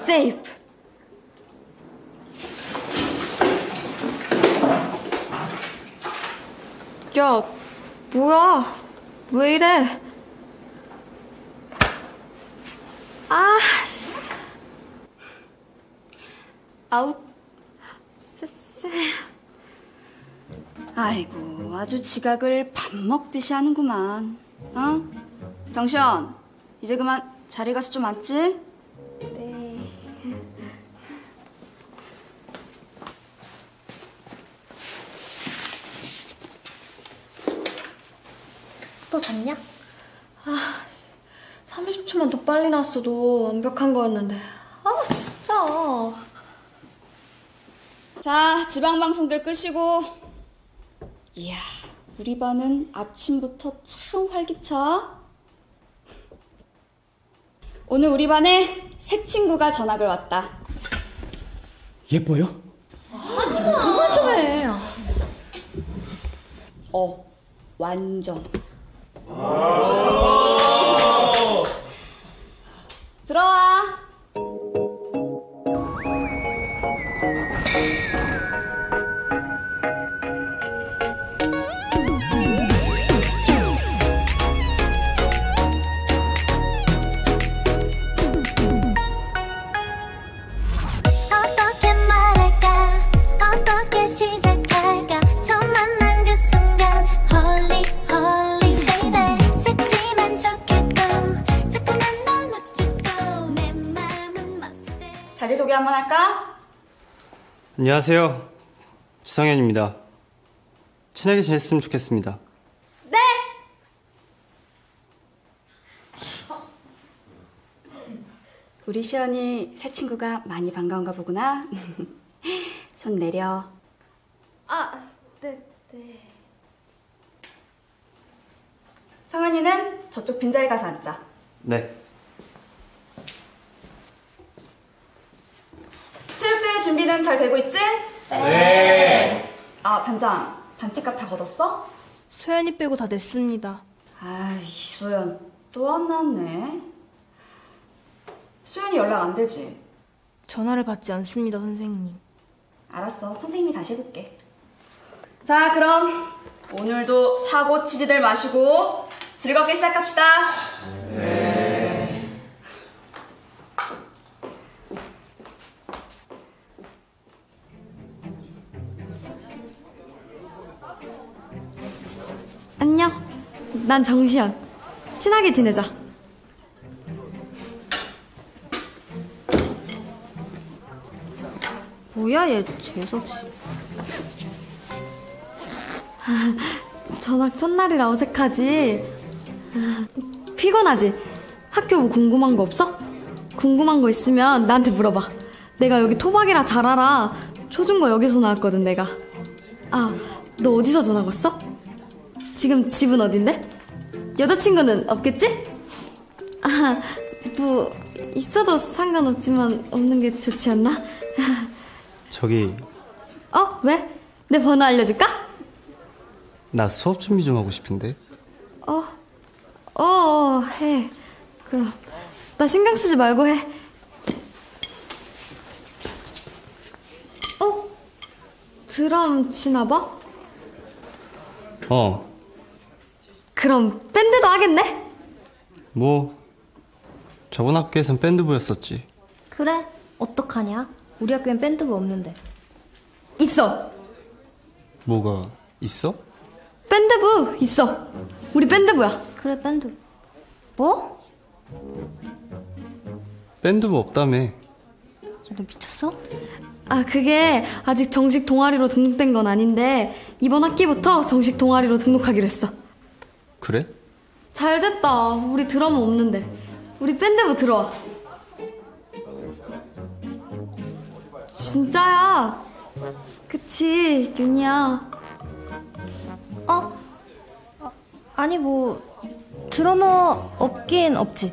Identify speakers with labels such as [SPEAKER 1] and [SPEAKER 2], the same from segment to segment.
[SPEAKER 1] 세이프. 야, 뭐야? 왜 이래? 아, 씨.
[SPEAKER 2] 아웃.
[SPEAKER 1] 쎄.
[SPEAKER 2] 아이고, 아주 지각을 밥 먹듯이 하는구만. 어? 정시현, 이제 그만 자리 가서 좀 앉지?
[SPEAKER 1] 네.
[SPEAKER 3] 또 잤냐?
[SPEAKER 1] 30초만 더 빨리 나왔어도 완벽한 거였는데. 진짜.
[SPEAKER 2] 자, 지방방송들 끄시고. 이야, 우리 반은 아침부터 참 활기차. 오늘 우리 반에 새 친구가 전학을 왔다.
[SPEAKER 4] 예뻐요?
[SPEAKER 3] 그만 좀 해.
[SPEAKER 2] 완전. 들어와.
[SPEAKER 5] 어떻게 말할까 어떻게 시작할까 처음 만난 그 순간 Holy holy baby 새지만 좋겠고 자꾸만 넌 어쩌고 내 맘은 멋대.
[SPEAKER 2] 자기소개 한번 할까?
[SPEAKER 6] 안녕하세요. 지성현입니다. 친하게 지냈으면 좋겠습니다.
[SPEAKER 2] 네! 우리 시연이 새 친구가 많이 반가운가 보구나. 손 내려.
[SPEAKER 1] 네.
[SPEAKER 2] 성현이는 저쪽 빈자리 가서 앉자.
[SPEAKER 6] 네.
[SPEAKER 2] 체육대회 준비는 잘 되고 있지? 네. 반장, 반티값 다 걷었어?
[SPEAKER 3] 소연이 빼고 다 냈습니다.
[SPEAKER 2] 소연 또 안 나왔네. 소연이 연락 안 되지?
[SPEAKER 3] 전화를 받지 않습니다, 선생님.
[SPEAKER 2] 알았어, 선생님이 다시 해볼게. 자, 그럼 오늘도 사고 치지들 마시고 즐겁게 시작합시다. 네.
[SPEAKER 1] 안녕. 난 정시연. 친하게 지내자. 뭐야, 얘 재수없이. 전학 첫날이라 어색하지? 피곤하지? 학교 뭐 궁금한 거 없어? 궁금한 거 있으면 나한테 물어봐. 내가 여기 토박이라 잘 알아. 초중고 여기서 나왔거든, 내가. 너 어디서 전학 왔어? 지금 집은 어딘데? 여자친구는 없겠지? 뭐 있어도 상관없지만 없는 게 좋지 않나?
[SPEAKER 6] 저기,
[SPEAKER 1] 왜? 내 번호 알려줄까?
[SPEAKER 6] 나 수업 준비 좀 하고 싶은데.
[SPEAKER 1] 해. 그럼 나 신경 쓰지 말고 해. 드럼 치나 봐? 그럼 밴드도 하겠네?
[SPEAKER 6] 뭐 저번 학교에선 밴드부였었지.
[SPEAKER 3] 그래? 어떡하냐? 우리 학교엔 밴드부 없는데.
[SPEAKER 1] 있어.
[SPEAKER 6] 뭐가 있어?
[SPEAKER 1] 밴드부 있어. 우리 밴드부야.
[SPEAKER 3] 그래, 밴드. 뭐?
[SPEAKER 6] 밴드부 없다며.
[SPEAKER 3] 야, 너 미쳤어?
[SPEAKER 1] 그게 아직 정식 동아리로 등록된 건 아닌데 이번 학기부터 정식 동아리로 등록하기로 했어.
[SPEAKER 6] 그래?
[SPEAKER 1] 잘 됐다. 우리 드럼은 없는데. 우리 밴드부 들어와. 진짜야. 그치, 윤이야.
[SPEAKER 3] 아니, 뭐 드러머 없긴 없지.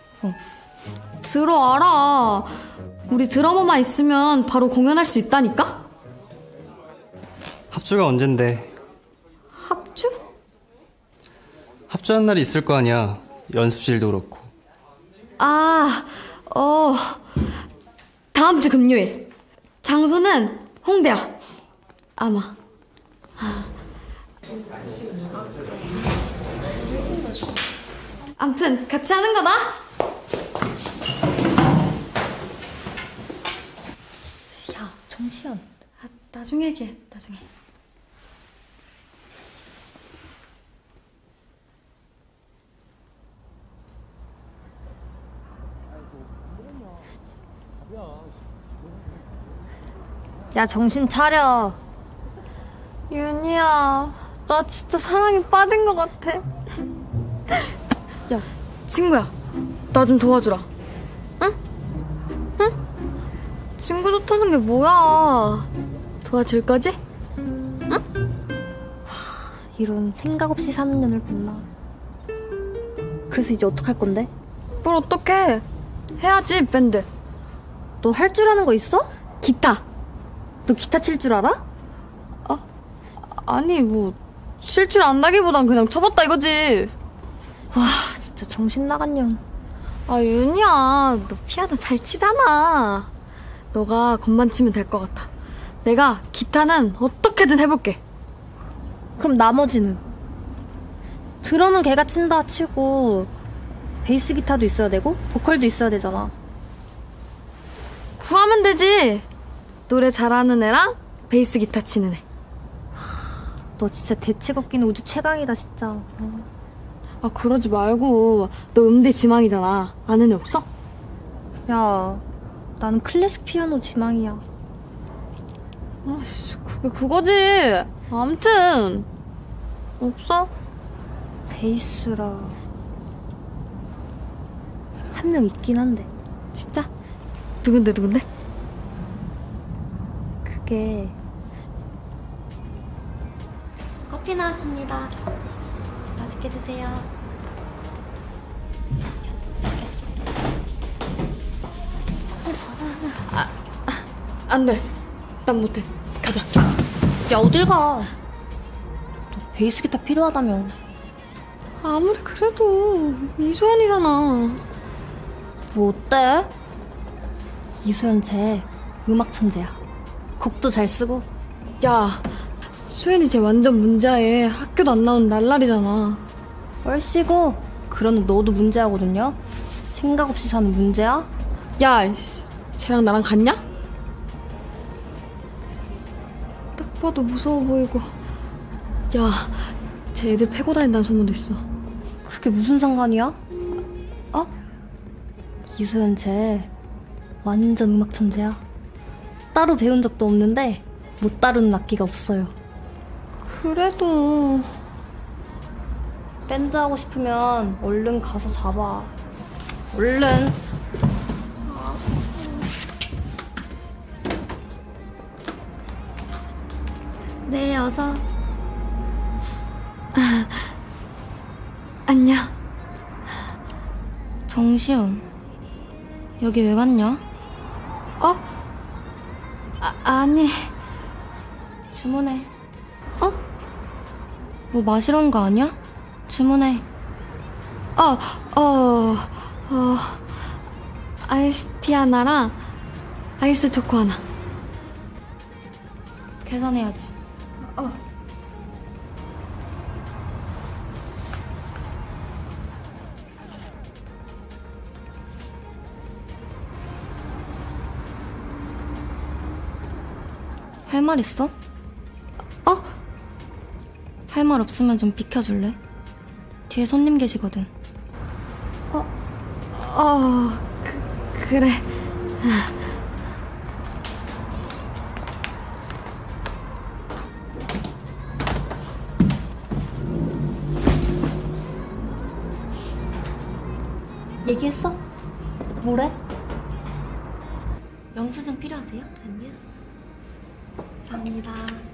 [SPEAKER 1] 들어와라. 우리 드러머만 있으면 바로 공연할 수 있다니까?
[SPEAKER 6] 합주가 언젠데?
[SPEAKER 1] 합주?
[SPEAKER 6] 합주한 날이 있을 거 아니야. 연습실도 그렇고.
[SPEAKER 1] 다음 주 금요일. 장소는 홍대야. 아마. 암튼 같이 하는 거다.
[SPEAKER 3] 야, 정시현.
[SPEAKER 1] 나중에 얘기해. 나중에.
[SPEAKER 3] 야, 정신 차려.
[SPEAKER 1] 윤희야, 나 진짜 사랑에 빠진 것 같아. 야, 친구야, 나 좀 도와주라. 응? 응? 친구 좋다는 게 뭐야? 도와줄 거지?
[SPEAKER 3] 이런 생각 없이 사는 년을 봤나. 그래서 이제 어떡할 건데?
[SPEAKER 1] 뭘 어떡해? 해야지, 밴드.
[SPEAKER 3] 너 할 줄 아는 거 있어?
[SPEAKER 1] 기타.
[SPEAKER 3] 너 기타 칠 줄 알아?
[SPEAKER 1] 아니, 뭐, 칠 줄 안다기보단 그냥 쳐봤다 이거지.
[SPEAKER 3] 와, 진짜 정신 나간 년.
[SPEAKER 1] 아, 윤희야, 너 피아노 잘 치잖아. 너가 건반 치면 될 것 같아. 내가 기타는 어떻게든 해볼게.
[SPEAKER 3] 그럼 나머지는? 드럼은 걔가 친다 치고 베이스 기타도 있어야 되고 보컬도 있어야 되잖아.
[SPEAKER 1] 구하면 되지. 노래 잘하는 애랑 베이스 기타 치는 애.
[SPEAKER 3] 너 진짜 대책 없기는 우주 최강이다 진짜.
[SPEAKER 1] 아, 그러지 말고. 너 음대 지망이잖아. 아는 애 없어?
[SPEAKER 3] 야, 나는 클래식 피아노 지망이야.
[SPEAKER 1] 아씨, 그거지. 암튼 없어?
[SPEAKER 3] 베이스라 한 명 있긴 한데
[SPEAKER 1] 진짜? 누군데?
[SPEAKER 3] 그게
[SPEAKER 5] 커피 나왔습니다. 맛있게 드세요.
[SPEAKER 1] 안 돼. 난 못해. 가자.
[SPEAKER 3] 야, 어딜 가? 너 베이스 기타 필요하다며.
[SPEAKER 1] 아무리 그래도 이소연이잖아.
[SPEAKER 3] 뭐 어때? 이소연 쟤 음악 천재야. 곡도 잘 쓰고.
[SPEAKER 1] 야, 소연이 쟤 완전 문제아에 학교도 안 나온 날라리잖아.
[SPEAKER 3] 얼씨구 그러는 너도 문제하거든요. 생각 없이 사는 문제야?
[SPEAKER 1] 야, 이씨, 쟤랑 나랑 같냐? 딱 봐도 무서워 보이고. 야, 쟤 애들 패고 다닌다는 소문도 있어.
[SPEAKER 3] 그게 무슨 상관이야? 어? 이소연 쟤 완전 음악 천재야. 따로 배운 적도 없는데 못 다루는 악기가 없어요.
[SPEAKER 1] 그래도
[SPEAKER 3] 밴드 하고 싶으면 얼른 가서 잡아. 얼른.
[SPEAKER 5] 네, 어서.
[SPEAKER 1] 안녕.
[SPEAKER 3] 정시훈, 여기 왜 왔냐?
[SPEAKER 1] 아니.
[SPEAKER 3] 주문해. 뭐 마시러 온 거 아니야? 주문해.
[SPEAKER 1] 아이스티 하나랑 아이스 초코 하나.
[SPEAKER 3] 계산해야지. 할 말 있어? 할 말 없으면 좀 비켜줄래? 뒤에 손님 계시거든.
[SPEAKER 1] 그래.
[SPEAKER 3] 얘기했어? 뭐래?
[SPEAKER 5] 영수증 필요하세요? 아니요. 감사합니다.